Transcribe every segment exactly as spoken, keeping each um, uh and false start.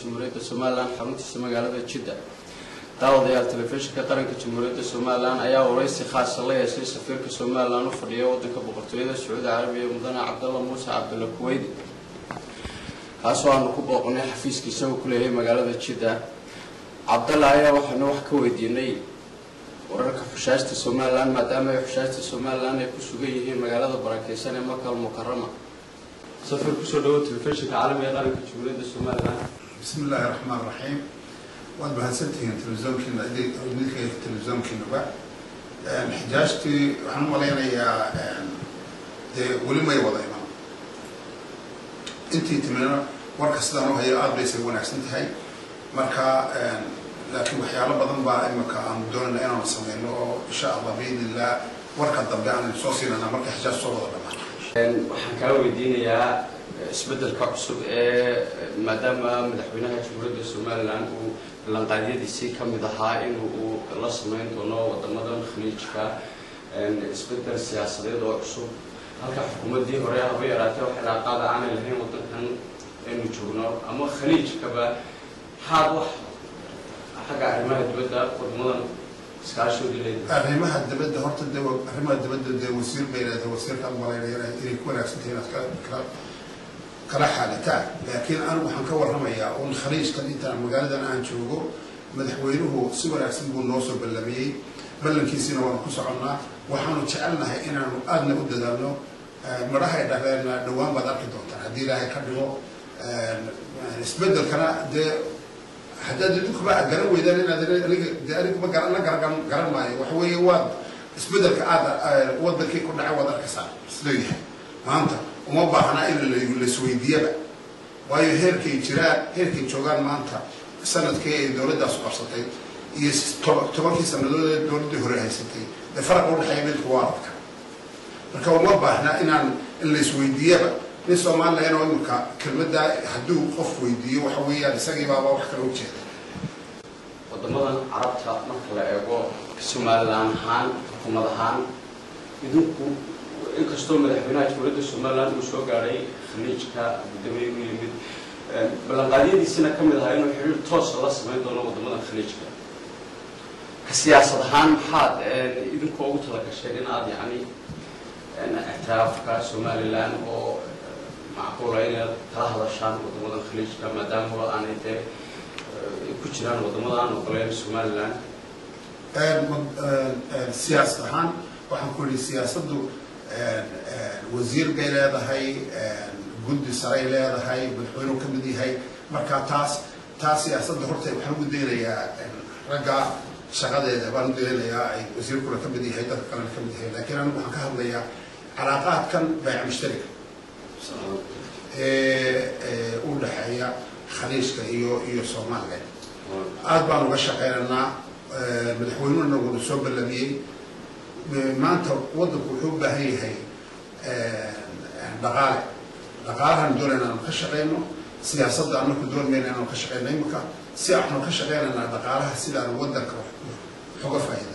Jamhuuriyadda Somaliland xaruntiisa magaalada Jidda. Daawadayaal telefishinka qaranka Jamhuuriyadda Somaliland ayaa wareysi khaas ah la yeeshay safiirka Somaliland u fadhiya waddanka boqortooyada Sacuudi Carabiya Mudane Cabdallah Muuse Cabdulla Kuweydi. kaasoo aan ku booqnay xafiiskiisa uu ku leeyahay magaalada Jidda. Cabdallah ayaa waxaanu wax ka weydiinay wararka xushaashta Somaliland maadaama ay xushaashta Somaliland ay ku sugan yihiin magaalada barakeysan ee Makka al-Mukarrama. سفر كسر دوت الفرشة عالمية غير كجولة السومالية. بسم الله الرحمن الرحيم. وأنا بهالسنتين التلفزيون كنا أدي أوديك التلفزيون كنا بقى. حجاجتي عن ولينا يا ولي ما يوضعنا. أنتي تمنى ورك سلامه هي أرض يسوون أحسنت هاي. مركا لكن وحياة بدن بقى إمك عم دون أنا وصلنا إن شاء الله بإذن الله ورك الضبع عن الصوصين أنا مركا حجاج صورة بقى. waxaan ka weydiinayaa isbeddelka cusub ee maadaama madaxweynaha Jamhuuriyadda Somaliland uu lanqaadiyadiisii ka mid ahaa in uu la sameyn doono wadamadan khaliijka isbeddel siyaasadeed oo cusub halka xukuumaddii hore haba yaraatee wax cilaaqaad aan lahayn wadankan aynu joogno ama khaliijkaba xaad wax xagga arrimaha dibadda wadamadan arrimaha dibadda horta de arrimaha dibadda de wasiir beelada wasiirka amaleynayna inay ku wanaagsantahay inaad kala kala xaalataan laakiin anigu waxaan ka warramayaa un khaliijkan intaan magaaladan aan joogo madaxweynuhu si wanaagsan buu noo soo ballamiyey ballankiisina waanu ku soconnaa waxaanu jecelnahay inaanu aadna u dadaalno madhahay dhaheenna dhowaan baad arki doontaan haddii ilaahay ka dhigo isbeddelkana dee حداد يدوك بقى جرام ويدا لنا ده أنا كم جرام لا جرام جرام معي وحوي واد اسبدل كعادة واد بكي كنا عوض الكسر سليه ما أنت وما بحنا إلا اللي السويدية بقى وهي هيركي جراء هيركي شغال ما أنت سنة كي دولة ده سقط سطحي يس طبعا في سنة دولة دولة ده هري سطحي ده فرق بين حياة الخوارق لكن وما بحنا إن اللي السويدية بقى نسوا ما لنا إنه كلمة ده حدو قف ويدي وحوية لسقي بابا وحكي له شيء. ودمنا عربتها مثلا إيجو Somaliland هان حكومة هان يدوكو إن كستوم الحبينات ولد Somaliland وشو قاري خليج كا بدمي ويمد بالقضية دي سنة كم ده إنه حلو توصل الله سبحانه وتعالى ودمنا خليج كا كسياسة هان حاد يدوكو أقول لك الشيء عاد يعني أن اعتراف كSomaliland أو معقولة إن هذا الشان وضمان الخليج كما دام هو أنا إنت كشران وضمان وقليل Somaliland. السياسة هان وحنقول السياسة دو وزير قيل هذا هاي جند سراي هذا هاي بالحوار كمدي هاي مركا تاس تاس سياسة دو هرتي وحنقول دينا يا رجع شغال هذا بان دينا يا وزير كل كمدي هاي ده كلام كمدي هاي لكن أنا بحكي هذا يا علاقات كان بيع مشترك. أول حاجة خليج كإيو إيو Somaliland. أربعة وشقينا مدحونون نقول سوب اللبي ما أنت وضع وحب هي هي دقالة دقالة ندور أنا نخشقينه سياسة أنا كدور من أنا نخشقينه يمكن سياح نخشقينه أنا دقالة سيدا نودك حقف هيدا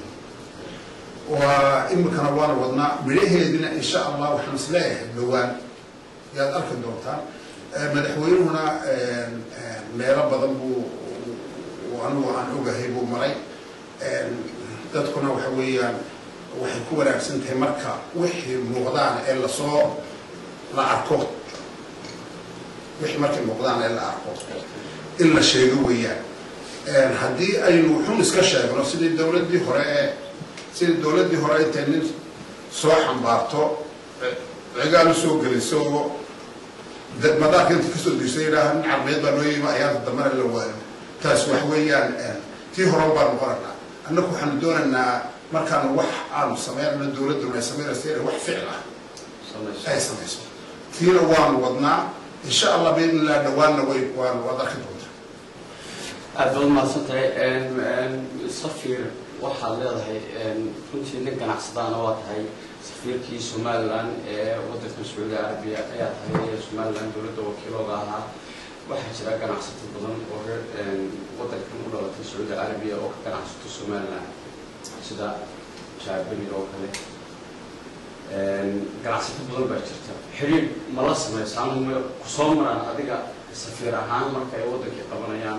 وإما كان وار وضنا بريه لنا إن شاء الله وحنسلاه لوان يا أرك الدكتور مدحوين هنا ما رب ضمبو وأنا وأنا أجهبو مري تدخلنا وحويا وحكوا رأسنت مركا وحي مغضان إلا صار لا عرقوت وحي مركا مغضان إلا عرقوت إلا شيء هدي أي نوحون إسكاشة بنصير الدولة دي هراء سيد الدولة دي هراء تاني صاح بارتو عقال سوق السوق ما ذاك أنت كسر بيصيره عربية بنوي ما أيام الدمار الأول تسوح ويا الآن في هراء بارمقرنا أنكم حندون أن مركان وح عام سمير من الدولة دون سمير سير وح فعله أي سمير في روان وضنا إن شاء الله بإذن الله دوان ويقوان وضرك الدولة أفضل ما صنعي صفير waxaa leedahay runtii nin ganacsadaana waa tahay safiirkii Somaliland ee waddanka Sacuudi Carabiya ayaa tahay Somaliland dowladda wakiilooda ahaa waxaa jira ganacsato badan oo waddankan u dhalatay Sacuudi Carabiya oo ka ganacsato Somaliland sida Jaabir oo kale ganacsato badan baa jirta xiriir ma la sameeyay ku soo maraan adiga سفير أهان مركا يودك يقبليان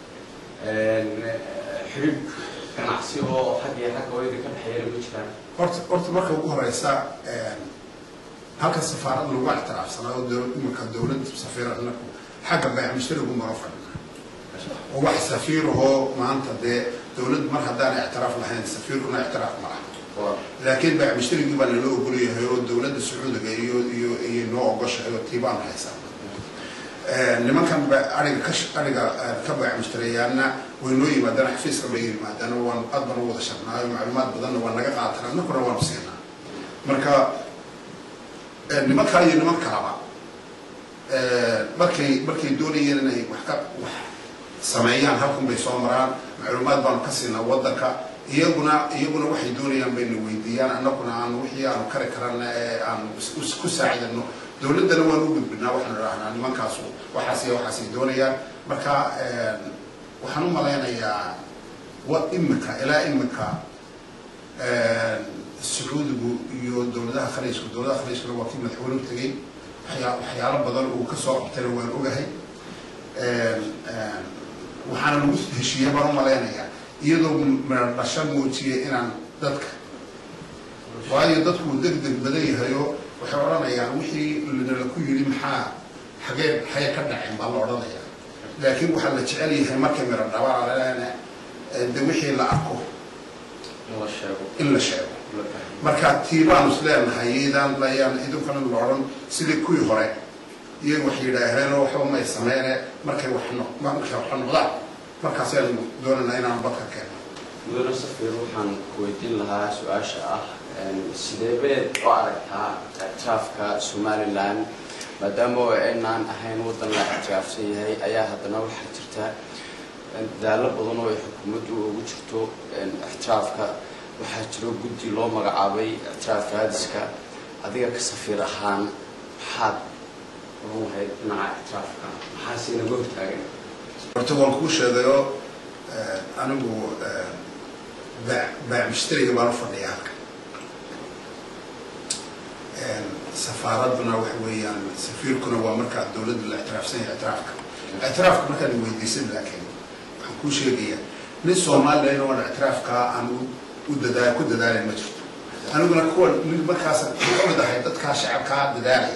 حريق كان عصيه حقي حق ويدك الحياة المجتمع. قرت قرت مركا وجوه رئيسا هلك السفارة اللي وقعت ترى سنة ودول مركا الدولة سفير أنكم حاجة بيع مشتري بمرافق وواحد سفير هو ما أنت ده دولة مرة دان اعتراف لهين سفير كنا اعتراف معه لكن بيع مشتري جبل اللي هو بقولي هي الدولة السعودية يو يو ينوع قش هي تيبان هيسا لما كان أرجع كش أرجع كبع مشتريانا وينوي ما دنا حفيز كبير ما دنا وان أضمن وضع شرنا معلومات بدنا وان نجا قاطرنا نكون وان سينا مركا لما كان لما كلامه مركي مركي دولي يلنا وحكا سمعيان هلكم بيسومران معلومات بان كسينا وضدك يجونا يجونا وحي دولي بين ويديان أنا كنا عن وحي عن كره كرنا عن كساعد إنه دولة دلوا نوجد بنا وحنا راحنا لما كاسو وحاسي وحاسي دوليا مركا وحنو ملانا يا وإمك إلى إمك السعود يو دولة خليج دولة خليج لو وقت مدحولهم تجين حيا حيا رب ضل وكسر تلو وجهي وحنا نقول هالشيء برا ملانا يا يدو من الرشام موتي إن ضدك وهاي ضدك ودك دك بديه هيو وحوارنا يعني وحي اللي نلقيه لي محا حاجات حياة كنا عند الله رضي يعني لكن وحلا تعالي هي مركب من الدوار على أنا ده وحي اللي أكو إلا الشعب إلا الشعب مركب تيبان سلام هيدا لا يعني إذا كان الورم سيد كوي هراء يروح يلاهنا وحوم يسمعنا مركب وحنا مركب وحنا ضع مركب سلام دورنا هنا عن بطل كان دون السفير وحن كويتين لها سؤال شاء سيدبيت وعرفتها اعترافك سوماليلاند مادامو إنان أهين وطن لا اعتراف سيهي أيها هدنا وحجرتها دالة بضنو حكومته وجرتو اعترافك وحجرو قدي لو مقعابي اعتراف هادسك أذيك كسفير أهان حاد وهو هاي مع اعترافك حاسين قلت هاي ارتبان كوش هذا أنا بو باع مشتري قبل فرنياك سفارتنا وحويا سفيركنا ومركز الدولة الاعتراف سنة اعترافك اعترافك مركز ويديسن لكن حكون شيء جيا للصومال لأنه أنا اعترافك أنا وددا كود دالي ما شفت أنا أقول لك هو من مركز كل ده حيدتك شعبك دالي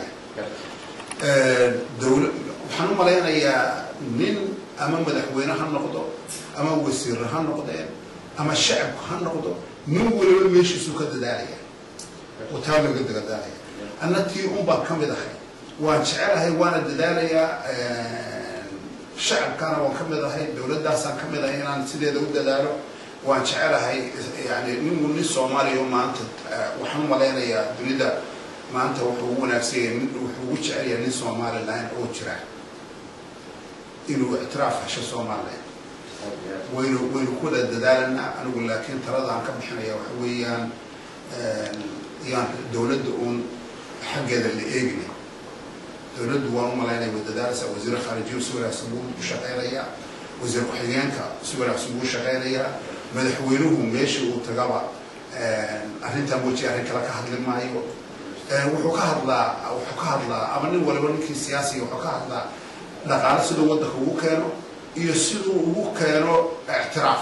دولة وحنو ملانا يا من أمام مدحوينا هالنقطة أمام وزير هالنقطة أما الشعب هالنقطة من ولا ماشي سوق دالي وتابع قد قدالي أنا تي أم بكم بدخل وانشعلها وانا دالي الشعب كان وكم بدخل دولة داسان كم بدخل أنا سيد دولة دالو وانشعلها يعني من من الصومالي يوم ما أنت وحنا ملانا يا دولة ما أنت وحونا نفسي وحوش عليا من الصومالي لين أوتشرا إنه اعتراف هش الصومالي وينو وينو كل الدلالنا أنا أقول لك أنت رضى عن كم حنا يا وحويان يعني دولة دون حق هذا اللي إجني دولة دوام ملانا بالدراسة وزير الخارجية وسوريا سبون شقيرية وزير حيانك سوريا سبون شقيرية مدحوينهم ماشي وتجابا أنت موتي أنك لك هذا المايو وحكاه الله وحكاه الله أمن ولا ولا كي سياسي وحكاه الله لقال سدوا ودك وكانوا يسدوا وكانوا اعتراف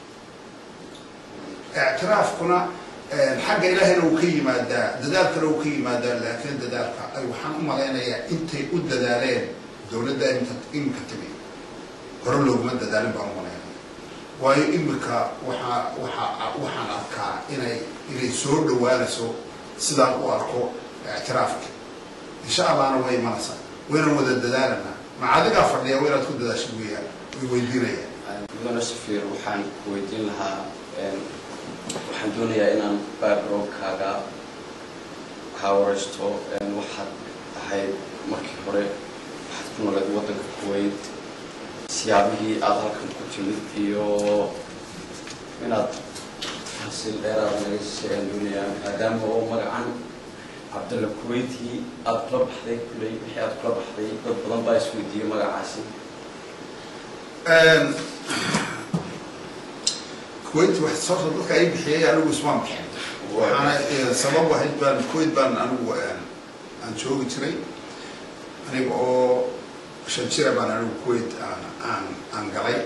اعتراف كنا الحق إلهي لو كي مادا ددالك لو كي مادا لكن ددالك أي وحن ملانا يا أنت قد دالين دولة دا أنت إنك تبي قرر لو ما دالين بعمرنا وهي إنك وح وح وحن أبكى إني إني سور دوالسو سدال واركو اعترافك إن شاء الله أنا وين منصة وين المدة دالنا مع ذلك أفرد يا وين تكون داش بويا ويدينا يا بدون السفير وحن كويتين لها waxaan doonayaa inaan backgroundkaaga ka waraysto waxaad ahayd markii hore waxaad ku noolayd waddanka Kuwait siyaabihii aad halkan ku timid iyo inaad xasil dheeraad naga siiyaan doonayaa maadaama oo magacan Cabdalla Kuwaiti aad kula baxday kulay wixii aad kula baxday dad badan baa isweydiiyay magacaasi كويت واحد صار صدق أي بحياة أنا وسمان بحياة وأنا سبب واحد بان كويت بان أنا وأنا أنا شو قلت لي أنا بقى shan jira baan anigu Kuwait aan aan aan galay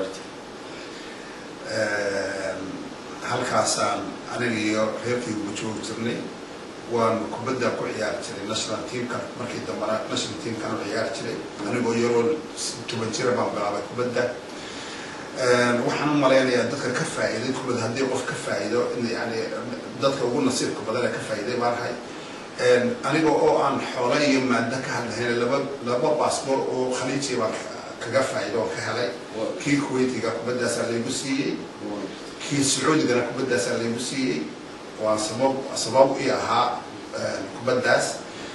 halkaasaan aniga iyo reerkii ugu joogi jirnay waan kubadda ku ciyaari jiray national teamka markii dambana national teamka aan ciyaari jiray anigoo yaroo toban jira baan bilaabay kubadda waxaan u maleynayaa dadka ka faa'iiday kubadda haddii qof ka faa'iido in yani dadka ugu nasiibka badan ka faa'iiday baan ahay aniga oo aan xoolo iyo maadda ka hadlahayn laba laba passport oo khaliiji baan kaga faa'iido oo ka helay kii Kuwaitiga kubaddaas lagu siiyay kii Sacuudiga kubaddaas lagu siiyay waa sabab sabab u yahaa kubaddaas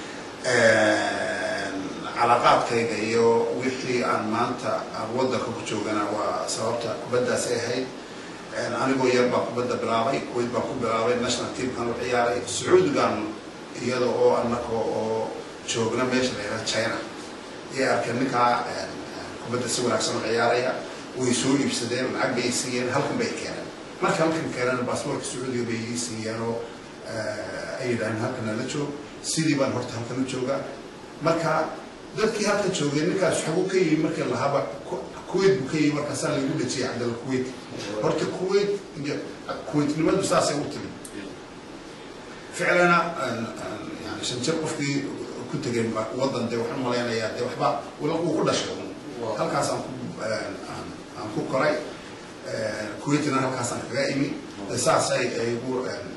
علاقاتكيga iyo wixii aan maanta aan wadanka ku joogana waa sababta kubaddaas ay ahayd anigoo yar baa kubadda bilaabay Kuwait baa ku bilaabay national team kan u ciyaaray Sacuudigan iyadoo oo annaka oo joogna meesha la yiraahdo China iyo arkaninka kubadda si wanaagsan u ciyaaraya way soo iibsadeen lacag bay siiyeen halkan bay keeneen marka halkan keeneen baasaboorka Sacuudiga bay siiyeen oo ay yiraahdeen halkan la joog sidii baan horta halkan u joogaa marka dadkii halka joogay ninkaas xagu ka yimid markii la haba Kuwait buu ka yimid markaas la igu dhajiyay Cabdal Kuwait horta Kuwait Kuwait nimadu saasay u timi ficilana yani shanjir qofkii ku tagay wadan de waxaan maleynayaa de waxba wala uu ku dhashay halkaas aan ku aan ku koray Kuwaitna halkaas aan kaga imi saasay ay ugu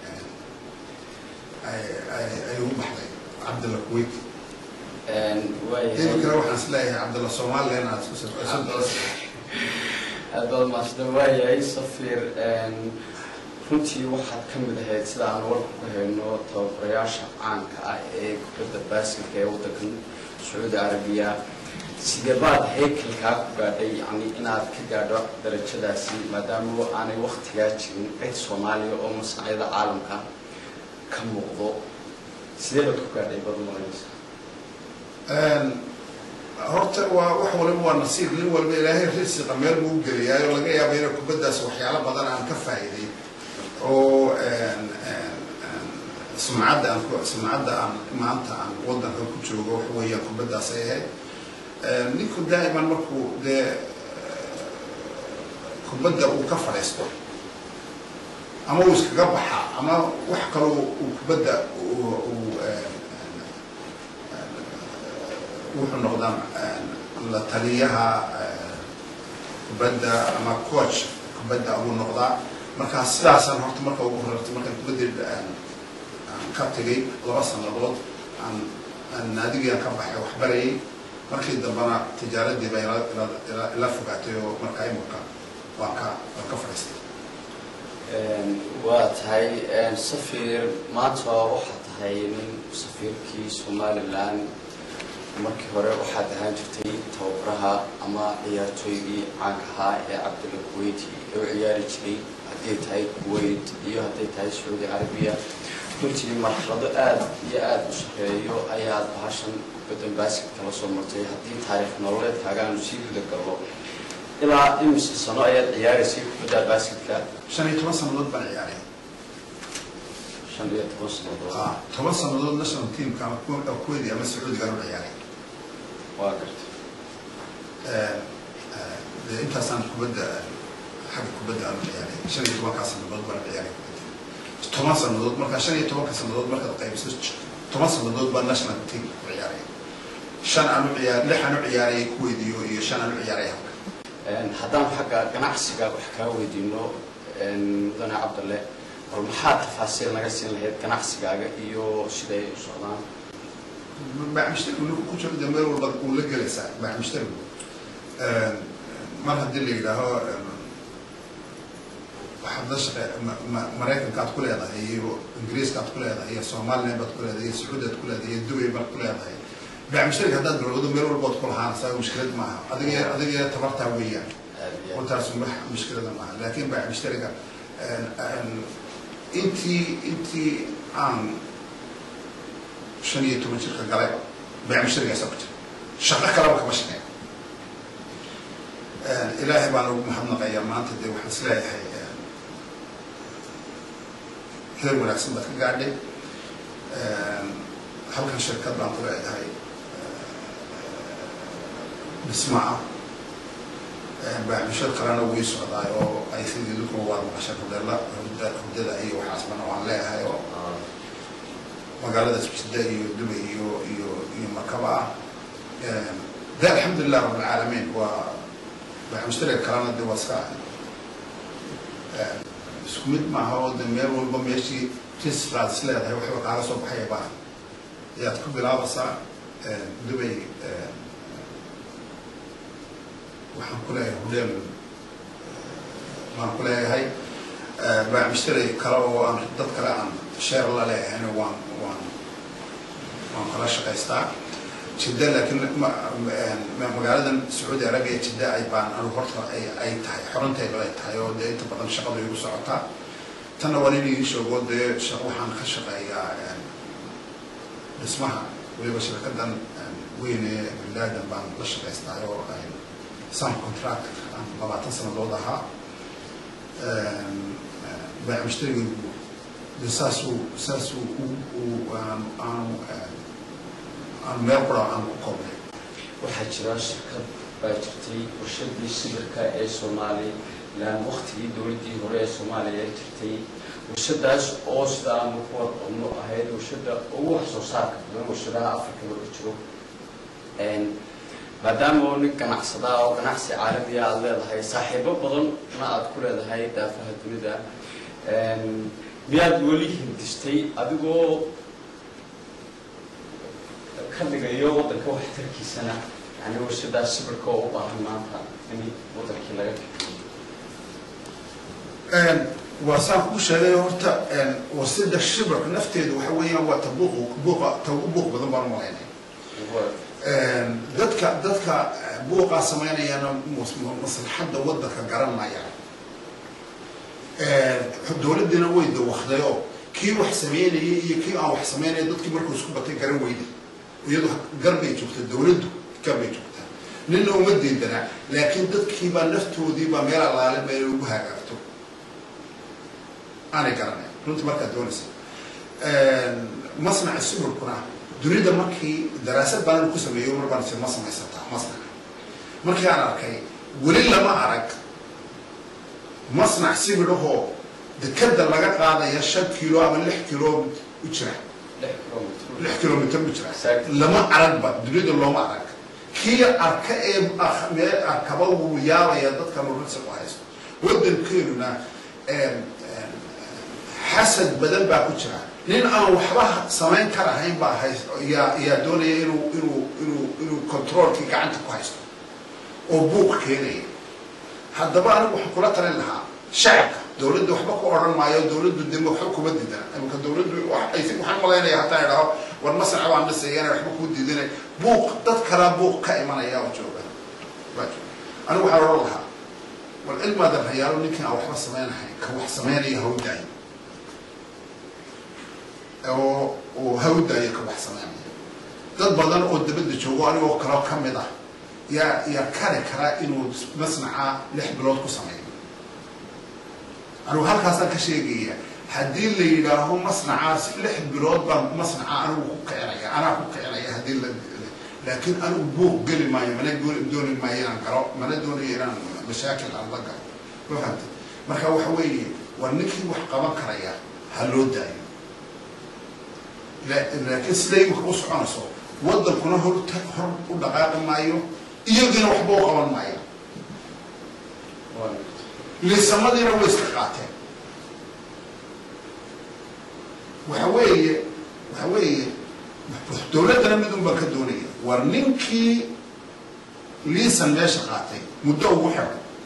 ay ay ugu baxday Cabdal Kuwait كده واحنا نسلاقي عبد الله الصومالي هنا هذا ما شدواي أي صفير runtii waxaad ka mid ahayd sida aan warku ku hayno tababarayaasha caanka ah ee kubadda baasketka ee waddankan Sacuudi Arabiya sidee baad heekalkaa ku gaadhay yani inaad ka gaadho darajadaasi maadaama aanay waqtigaa jirin cid Soomaaliya oo masracyada caalamka ka muuqdo sidee baad ku gaadhay badan malaysa horta waa wax walba waa nasiib nin walba Ilaahay risiqa meel uu geliyaa oo laga yaabo inuu kubaddaas waxyaalo badan aan ka faa'iiday oo sumcadda aan ku sumcadda aan maanta aan wadanka ku joogo wax weeyaan kubaddaas ay ahayd ninku daa'iman markuu de kubadda uu ka fadhiisto ama uu iskaga baxa ama wax kale uu kubadda uu wuxuu noqdaa la taliyaha kubadda ama coach kubadda uu noqdaa marka sidaasan horta marka ugu horreeyay marka kubadda aan ka tagay laba sanadood aan aan naadiga ka baxay wax barayay markii dambana tijaaradii bay la fogaatay oo marka ay muuqa waa ka ka fariistay een waa tahay een safiir maanta waxa tahay nin safiirkii Somaliland markii hore waxaad ahaan jirtay tababaraha ama ciyaartooygii caanka ahaa ee Cabdal Kuwait oo ciyaari jiray haddii tahay Kuwait iyo haddii tahay Sacuudi Arabiya runtii marxalado aad iyo aad u shaqeeyo ayaad bahashan kubadda baasketka la soo martay haddii taariikh nololeedkaaga aanu sii guda galno ilaa imisa sano ayaad ciyaaraysay kubadda baasketka shan iyo toban sanadood baan ciyaaray shan iyo toban sanadood ah toban sanadood national team ka Kuwait ama Sacuudi gaar u ciyaaray waa gartay ee inta san kubadda xag kubadda aan ciyaaray shan iyo toban sanadood baan ciyaaray toban sanadood marka shan iyo toban sanadood marka qaybso toban sanadood baan national team ciyaaray shan aan ciyaar lix aan ciyaaray Kuwait iyo shan aan ciyaaray een haddaan xagga ganacsiga wax ka weydiino een mudane Cabdalle hal maxaa tafaasiil naga siin lahayd ganacsigaaga iyo siday u socdaan ma mishtar uu ku jiro dambeer walba uu la galaysa ma mishtar ee mar haddii la yiraahdo waxaad la shaqeey Mareykanka aad ku leedahay iyo Ingiriiska aad ku leedahay iyo Soomaaliya baad ku leedahay iyo Sacuudi aad ku leedahay iyo Dubai baad ku leedahay baa mishtar haddaad bilowdo meel walba aad ku lahaan saa mushkilad maaha adiga adiga tabarta weeyaan وتاس مح مشكلة معه لكن بعد مشتركة أنتي أنتي عن شنية تمشي قريبة بعد مشتركة سبت شغلة كلامك مش كان إلهي بانو محمد قيام ما أنت دي وحسلاي هاي غير مناسب بس قاعدة هل كان شركات بانطلع هاي نسمعه بعمشات قرانا ويسوع ضايو أي سيد لكم وارد عشان كده لا هدا هدا أي واحد حسبنا وعليها هاي مقالة بتدعي دبي يو يو يو مركبة ده الحمد لله رب العالمين و بعمشتري قرانا دي وسكا سكمت مع هو دمير والبميشي تسرع سلاح هاي وحبك على صبح هاي بقى يا تكون بلعبة ساعة دبي waxaan ku leeyahay hudeel waan ku leeyahay baa mishtaray kale oo aan dad kale aan share la leeyahay waan waan waan kala shaqaystaa jidda laakiin magaaladan Saudi Arabia jidda ay baan anu horta ay ay tahay xorantayda ay tahay oo de inta badan shaqada igu socotaa tan wali ii sheego de shaqo waxaan ka shaqeeyaa dhismaha waliba shirkadan weyn ee bilaadan baan la shaqaystaa oo ay سام كونتراكت عن طبعا تصل الوضعها بعمشتري لساسو ساسو و عن عن عن مقرا عن قبل وحجرا شركة باجرتي وشدي الشركة أي سومالي لأن وقتي دولتي هوري سومالي جرتي وشداش أوسدا مقر أمو أهيد وشدا أوه صوصاك من وشدا أفريقيا والجنوب maadaama uu nin ganacsada oo ganacsi caalami ah leedahay saaxiibo badan ma aad ku leedahay daafaha dunida een miyaad wali hindistay adigoo ka dhigayo wadanka wax tarkiisana yani warshada sibirka oo u baahan maanta in wadankii laga fikiyo een wasaan ku sheegay horta een warshada sibirka nafteedu waxa weeyaan waa tabuuq buuqa tabuuq badan baan u leeyahay dadka dadka buuqa sameynayana maslaxada wadanka garanaya ee dawladana way dawaqdayo kii wax sameeyay iyo kii aan wax sameeyay dadkii markuu isku batay garan weyday iyadoo garbay joogta dawladdu garbay joogta ninna uma diidana laakiin dadkii baa naftoodii baa meel alaale meel ugu hagaagto ana garanay runtii marka doonaysa ee masnac sibirkuna dunida markii daraasad baan ku sameeyo mar baan ma sameysata masnac markii aan arkay wali lama arag masnac sibiraho dekada laga qaadaya shan kiilo ama lix kiilo u jira lix kilomitir u jira lama arag ba dunida looma arag kii arka ee meel arkaba uu yaabaya dadka nolosha ku haysto wadankeena ee حسد بدل باكوتشرا لين أنا وحبها سمين كره هين بقى هاي يا يا دولة إنه إنه إنه إنه كنترول كي قاعد كويس وبوك كيني هذا بقى أنا وحكولات لها شعب دولة دو حبك أوران مايا دولة دو دم وحكوا بدي ده أنا كدولة دو واحد يسمع محمد الله يعني حتى يراها والمسرح عوام بس يعني حبك بدي ده بوك تذكر بوك كائما يا وجوبه بس أنا وحرر لها والعلم هذا الحيار يمكن أو حبس سمين هاي كوح سمين يهود دايم أو وهودا يكبح سمعني dad badan oo dibadda joogo anigoo kala kamid ah ya ya kare kara inuu masnaca lix bilood ku sameeyo anuu halkaas ka sheegaya hadii la yiraahdo masnacaas lix bilood baan masnaca anuu ku keenaya ana ku keenaya hadii la laakiin anuu buuq gali maayo mana dooni maayo aan garo mana dooni inaan mashaakil aan la galo waxaad marka waxa weeye waa ninkii wax qaban karaya haloo daayo لكن سليم خصوص عنصر وضل كنا هو هو ودقائق مايو يجينا وحبوا قبل مايو لسه ما دينا ويسقاته وحوي وحوي دولتنا بدون بكدونية ورنينكي لسه ما شقاته مدوحة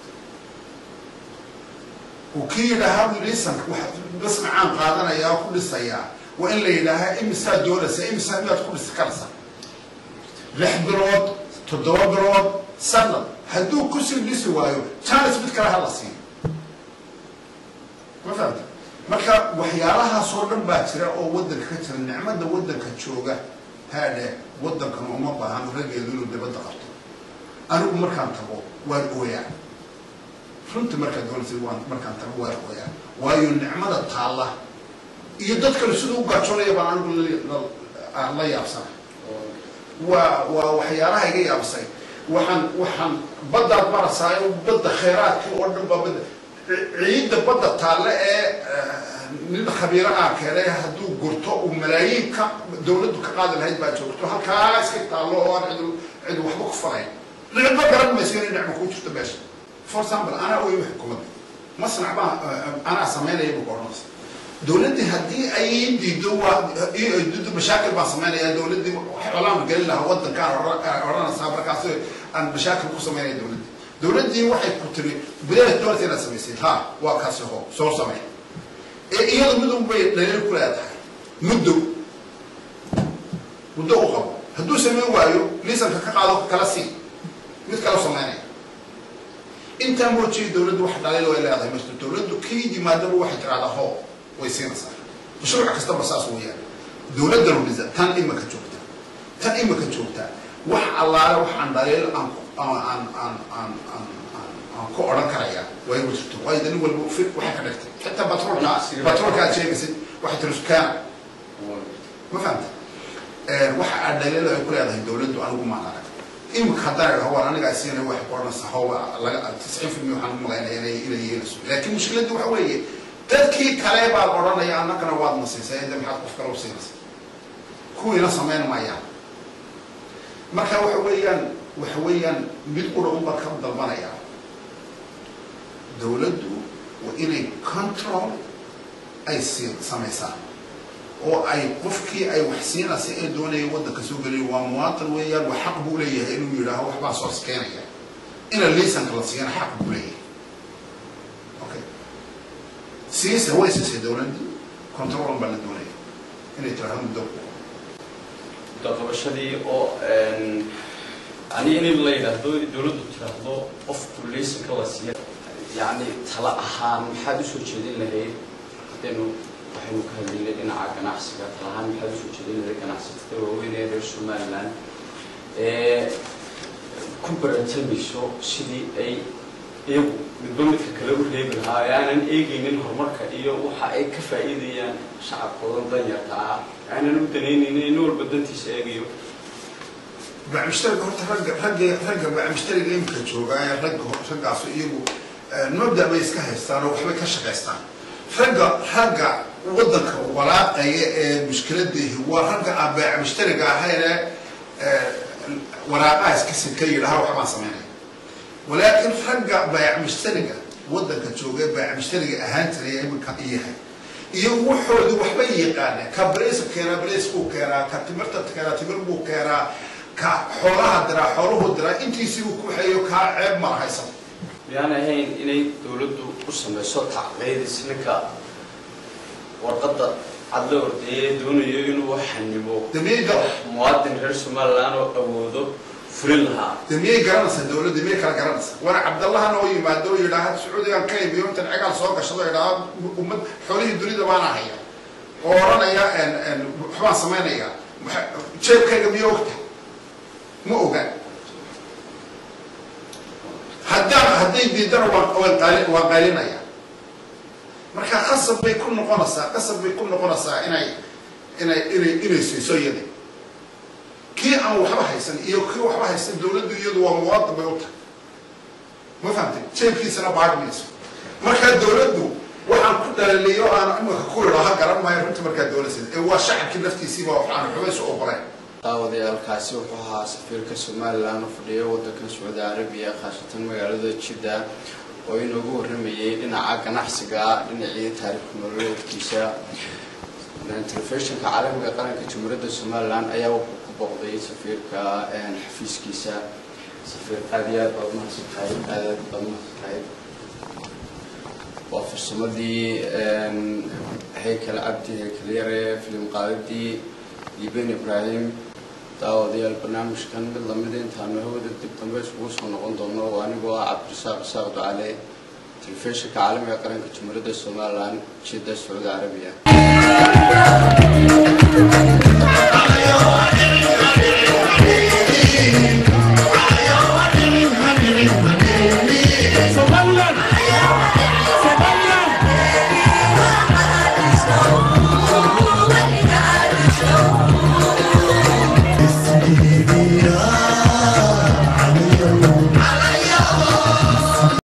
وكي لهذا لسه بس معان قادنا يا كل السيارة وإن ليلها إمسا دولة إمسا ما تكون سكرسة لح برود تدور برود سنة هدو كسر ليس وايو كان سبت كلها لصين ما فهمت مركا وحيالها صورن باكرة أو ودك كتر النعمة ده ودك كتشوجة هذا ودك كانوا ما هم رجع يقولوا ده بدك أرتو أنا مركان تبو وارقويا فهمت مركا دولة سوان مركان تبو وارقويا وايو النعمة الطالة يدك السلوك قاتشون يبان الله يابسنا و وحيارها يجي يابسي waxaan waxaan baddaad marasaayo badda khayraadkii oo dhan baa badda ciidda badda taalle ee nin khabiiro ah keenay hadduu gurto uu malaayiin ka dawladdu ka qaadi lahayd baa joogto halkaa iska taallo oo aan cid cid waxba ku falayn nicmo garan mayso inay nicmo ku jirto meesha for example anaa ooy xukuumadda masnac baa anaa samaynaya buu odhanaysa dawladdii haddii ay diido waa diido mashaakil baa samaynaya dawladdii xoolahan gelin lahaa waddankaan odhanaysaa markaas aan mashaakil ku samaynaya dawladdii dawladdii waxay ku tiri bilaha doorta inaad samaysay ha waa kaasi ho soo samay ee iyadu mid un bay dhaliil ku leedahay muddo muddo u qabo hadduu samayn waayo liisanka ka qaado kala sii mid kala samaynaya intaa moojiye dawladdu wax dhaliil way leedahay marka dawladdu kii yimaadaba waxay tiraahdaa ho way siinaysaa mashruuc kastaba saas weeyaan dawladdanu dhisa tan imaka joogta tan imaka joogta wax allaale waxaan dhaliil aan aan aan aan aan aan ku odhan karaya way jirto way dan walba waxay ka dhigtay xitaa batroolka batroolka aad sheegaysid waxay tiri sukaan ma fahanta waxa aan dhaliil ay ku leedahay dawladdu anigu ma arag imika haddaan idhaho waan aniga siinay wax ku odhanaysaa hawa laga tisciin filmi waxaan u malaynaya inay inay yeelayso laakiin mushkiladdu waxa weeye dadkii kale baa odhanaya annagana waad nasiisay inta maxaad qof kale u siinaysa kuwiina samayn maayaan marka waxa weeyaan waxa weeyaan mid qura un baa ka dalbanaya dawladdu waa inay control ay siin samaysaan oo ay qofkii ay wax siinaysa ee doonaya waddanka soo geliyo waa muwaadin weeyaan waa xaq buu leeyahay inuu yidhaaho waxbaa soo skeenaya ina liisanka la siiyana xaq buu leeyahay سياسة هو سياسة دولة كنترول بلد دولية إنه تراهم الدولة. دكتور بشري أو أنا إني الله يرضى دولة تراهم أوف كليس كلاسية يعني طلع أهم حدث وجدين له إنه وحنا كهذي لنا عقنا حسب أهم حدث وجدين له كنا حسب وين يرسل مالنا كبرت المشو شدي أي iyagu midba midka kale u reebi lahaa aanan eegaynin horumarka iyo waxa ay ka faa'iidayaan shacabkoodan danyarta ah aanan u danaynin in walba dantiisa eegayo bacmishtarka horta ragga ragga ragga bacmishtarka imka joogaa ragga raggaas iyagu mabda bay iska haystaan oo waxbay ka shaqaystaan ragga ragga waddanka walaaqaya ee mushkiladii waa ragga aan bacmishtarka ahayn waraaqaha iska sinka yidhaha waxbaan samaynaya ولكن فرق بيع مشتركة ودك تشوفه بيع مشتركة أهان ترى من كإيها يوحول وحبي قانا كبريس كيرا بريس كو كيرا كتمرت كيرا تمر بو كيرا كحولها درا حوله درا أنت يسيبوا كو حيو كعب ما هيصل يعني هين إني دولدو قسم صوت عقيد سنكا ورقة عدل وردي دون يجنو حنبو دميجا مواد هرسو مالانو أبودو فريلها دمية جرانس الدولة دمية كلا جرانس وأنا عبد الله أنا ويا ما دولة يراها السعودية كان كاي بيوم تنعقل صوق الشطر يراها ومد حوالي الدنيا ده وانا هي ورانا يا إن إن حوان سمعنا يا شيء كاي بيوقت مو أوجا هدا هدا بيدر وقال وقالنا يا مركا خاصة بيكون نقنصة خاصة بيكون نقنصة إني إني إني إني سوية دي كي أنا وحبها يسن إيو كي وحبها يسن الدولة دي يدو ومواطن بيوتها ما فهمتي شيء في سنة بعد ميسو مركز الدولة دو وحن كنا اللي يو أنا أما كل راها قرب ما يرنت مركز الدولة سيد هو الشعب كي نفتي سيبا وحنا حويس وقرين قاضي الكاسي وحها سفير كسومال لأنه فديه ودك السعودية العربية خاصة مقالة جدة وينوغو رميي لنا عاقا نحسقا لنا عيد تاريخ ملوك كيسا لأن تلفزيون كعالم قرن كجمهورية الصومال أيوة بقضي سفير كأن حفيز كيسا سفير قاديات بضمه سكايد قاديات بضمه سكايد وفي الصومالي هيكل عبدي هيكل يري فيلم قادي لبين إبراهيم داودي البرنامج كان بالضمدين تانو هو دكتور تنبش وصل نقول ضمنه وأنا جوا عبد الرزاق ساقط عليه تلفزيون كعالم قرن كجمهورية الصومال جدة السعودية العربية